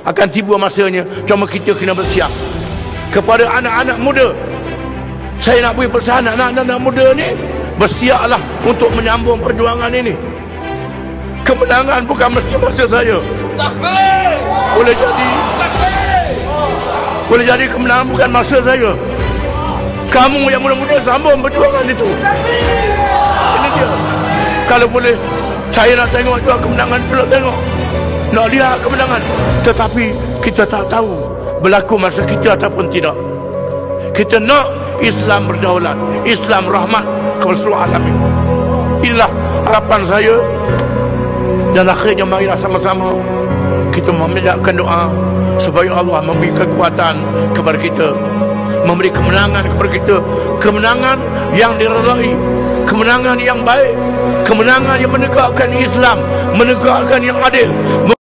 Akan tiba masanya, cuma kita kena bersiap. Kepada anak-anak muda, saya nak beri pesan anak-anak muda ni, bersiaplah untuk menyambung perjuangan ini. Kemenangan bukan mesti masa saya. Boleh jadi kemenangan bukan masa saya. Kamu yang muda-muda sambung perjuangan itu. Ini dia. Kalau boleh, saya nak tengok juga kemenangan, belum tengok. Nak lihat kemenangan. Tetapi kita tak tahu berlaku masa kita ataupun tidak. Kita nak Islam berdaulat, Islam rahmat kepada seluruh alamin. Inilah harapan saya. Dan akhirnya marilah sama-sama kita memandangkan doa supaya Allah memberi kekuatan kepada kita, memberi kemenangan kepada kita, kemenangan yang diredai, kemenangan yang baik, kemenangan yang menegakkan Islam, menegakkan yang adil.